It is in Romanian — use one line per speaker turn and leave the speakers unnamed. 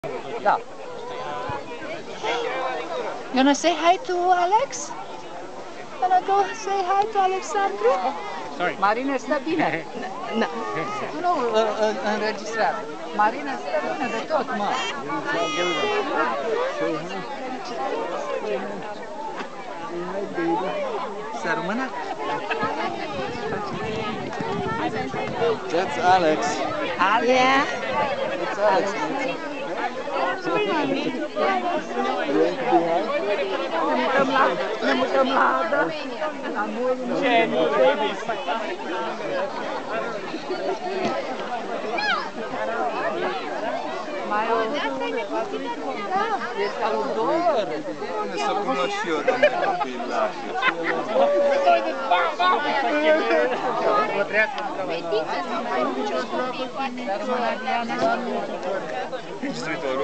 Da.
You wanna say hi to Alex? Wanna go say hi to Alexandru?
Sorry.
Marina stă bine. Nu, înregistrează. Marina stă bine de tot, mă. Să rămână?
That's Alex.
Yeah.
It's Alex.
Ne mutăm la mai e salutor.
Să cunosc și eu, domnule copilaș.
Fetiță să mai copii, poate.
Instruitorul.